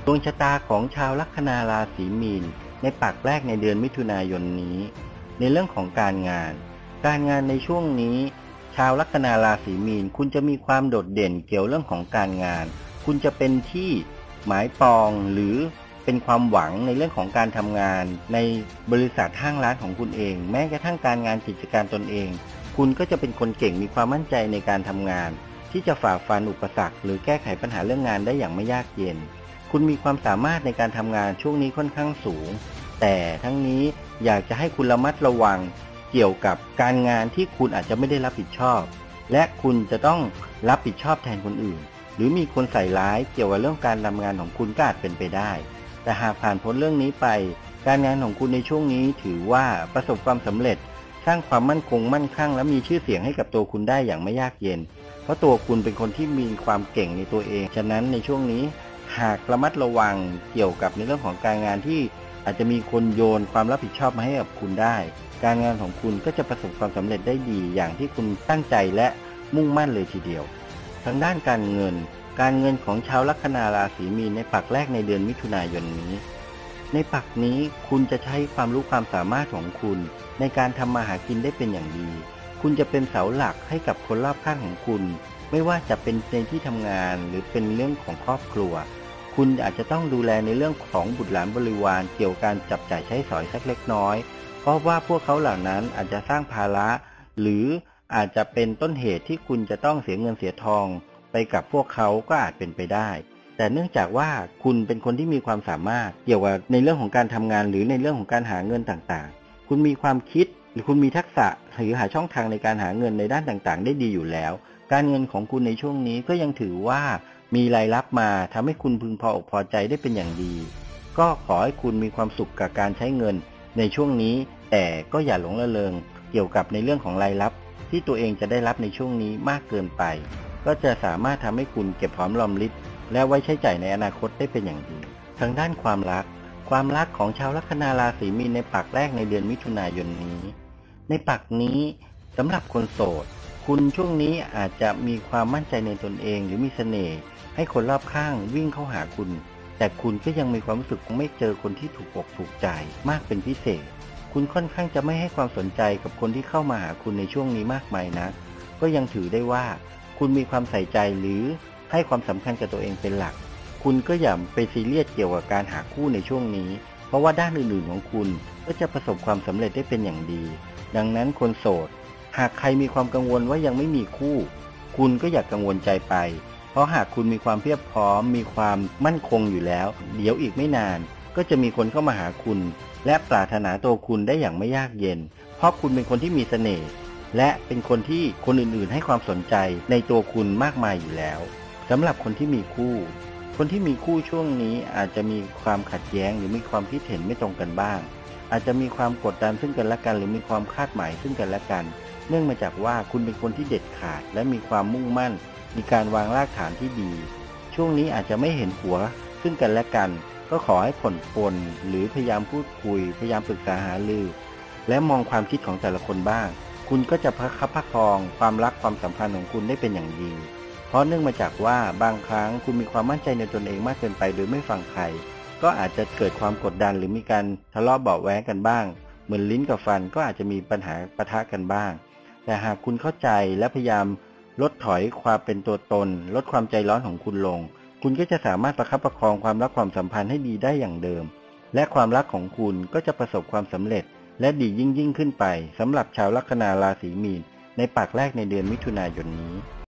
ดวงชะตาของชาวลัคนาราศีมีนในปักแรกในเดือนมิถุนายนนี้ในเรื่องของการงานในช่วงนี้ชาวลัคนาราศีมีนคุณจะมีความโดดเด่นเกี่ยวเรื่องของการงานคุณจะเป็นที่หมายปองหรือเป็นความหวังในเรื่องของการทำงานในบริษัทห้างร้านของคุณเองแม้กระทั่งการงานกิจการตนเองคุณก็จะเป็นคนเก่งมีความมั่นใจในการทำงานที่จะฝ่าฟันอุปสรรคหรือแก้ไขปัญหาเรื่องงานได้อย่างไม่ยากเย็นคุณมีความสามารถในการทำงานช่วงนี้ค่อนข้างสูงแต่ทั้งนี้อยากจะให้คุณระมัดระวังเกี่ยวกับการงานที่คุณอาจจะไม่ได้รับผิดชอบและคุณจะต้องรับผิดชอบแทนคนอื่นหรือมีคนใส่ร้ายเกี่ยวกับเรื่องการทำงานของคุณก็อาจเป็นไปได้แต่หากผ่านพ้นเรื่องนี้ไปการงานของคุณในช่วงนี้ถือว่าประสบความสำเร็จสร้างความมั่นคงมั่นคั่งและมีชื่อเสียงให้กับตัวคุณได้อย่างไม่ยากเย็นเพราะตัวคุณเป็นคนที่มีความเก่งในตัวเองฉะนั้นในช่วงนี้หากระมัดระวังเกี่ยวกับในเรื่องของการงานที่อาจจะมีคนโยนความรับผิดชอบมาให้กับคุณได้การงานของคุณก็จะประสบความสำเร็จได้ดีอย่างที่คุณตั้งใจและมุ่งมั่นเลยทีเดียวทางด้านการเงินของชาวลัคนาราศีมีนในปักแรกในเดือนมิถุนายนนี้ในปักนี้คุณจะใช้ความรู้ความสามารถของคุณในการทำมาหากินได้เป็นอย่างดีคุณจะเป็นเสาหลักให้กับคนรอบข้างของคุณไม่ว่าจะเป็นในที่ทำงานหรือเป็นเรื่องของครอบครัวคุณอาจจะต้องดูแลในเรื่องของบุตรหลานบริวารเกี่ยวกับการจับจ่ายใช้สอยสักเล็กน้อยเพราะว่าพวกเขาเหล่านั้นอาจจะสร้างภาระหรืออาจจะเป็นต้นเหตุที่คุณจะต้องเสียเงินเสียทองไปกับพวกเขาก็อาจเป็นไปได้แต่เนื่องจากว่าคุณเป็นคนที่มีความสามารถเกี่ยวกับในเรื่องของการทำงานหรือในเรื่องของการหาเงินต่างๆคุณมีความคิดหรือคุณมีทักษะหรือหาช่องทางในการหาเงินในด้านต่างๆได้ดีอยู่แล้วการเงินของคุณในช่วงนี้ก็ยังถือว่ามีรายรับมาทำให้คุณพึงพออกพอใจได้เป็นอย่างดีก็ขอให้คุณมีความสุขกับการใช้เงินในช่วงนี้แต่ก็อย่าหลงระเริงเกี่ยวกับในเรื่องของรายรับที่ตัวเองจะได้รับในช่วงนี้มากเกินไปก็จะสามารถทำให้คุณเก็บหอมรอมริบและไว้ใช้จ่ายในอนาคตได้เป็นอย่างดีทางด้านความรักของชาวลัคนาราศีมีนในปักแรกในเดือนมิถุนายนนี้ในปักนี้สำหรับคนโสดคุณช่วงนี้อาจจะมีความมั่นใจในตนเองหรือมีเสน่ห์ให้คนรอบข้างวิ่งเข้าหาคุณแต่คุณก็ยังมีความรู้สึกไม่เจอคนที่ถูกอกถูกใจมากเป็นพิเศษคุณค่อนข้างจะไม่ให้ความสนใจกับคนที่เข้ามาหาคุณในช่วงนี้มากมายนักก็ยังถือได้ว่าคุณมีความใส่ใจหรือให้ความสำคัญกับตัวเองเป็นหลักคุณก็อย่าไปซีเรียสเกี่ยวกับการหาคู่ในช่วงนี้เพราะว่าด้านอื่นๆของคุณก็จะประสบความสำเร็จได้เป็นอย่างดีดังนั้นคนโสดหากใครมีความกังวลว่ายังไม่มีคู่คุณก็อย่ากังวลใจไปเพราะหากคุณมีความเพียบพร้อมมีความมั่นคงอยู่แล้วเดี๋ยวอีกไม่นานก็จะมีคนเข้ามาหาคุณและปรารถนาตัวคุณได้อย่างไม่ยากเย็นเพราะคุณเป็นคนที่มีเสน่ห์และเป็นคนที่คนอื่นๆให้ความสนใจในตัวคุณมากมายอยู่แล้วสำหรับคนที่มีคู่ช่วงนี้อาจจะมีความขัดแย้งหรือมีความคิดเห็นไม่ตรงกันบ้างอาจจะมีความกดดันซึ่งกันและกันหรือมีความคาดหมายซึ่งกันและกันเนื่องมาจากว่าคุณเป็นคนที่เด็ดขาดและมีความมุ่งมั่นมีการวางรากฐานที่ดีช่วงนี้อาจจะไม่เห็นหัวซึ่งกันและกันก็ขอให้ผ่อนปลนหรือพยายามพูดคุยพยายามปรึกษาหารือและมองความคิดของแต่ละคนบ้างคุณก็จะประคับประคองความรักความสัมพันธ์ของคุณได้เป็นอย่างดีเพราะเนื่องมาจากว่าบางครั้งคุณมีความมั่นใจในตนเองมากเกินไปโดยไม่ฟังใครก็อาจจะเกิดความกดดันหรือมีการทะเลาะเบาะแว้งกันบ้างเหมือนลิ้นกับฟันก็อาจจะมีปัญหาปะทะกันบ้างแต่หากคุณเข้าใจและพยายามลดถอยความเป็นตัวตนลดความใจร้อนของคุณลงคุณก็จะสามารถประคับประคองความรักความสัมพันธ์ให้ดีได้อย่างเดิมและความรักของคุณก็จะประสบความสำเร็จและดียิ่งขึ้นไปสำหรับชาวลัคนาราศีมีนในปักแรกในเดือนมิถุนายนนี้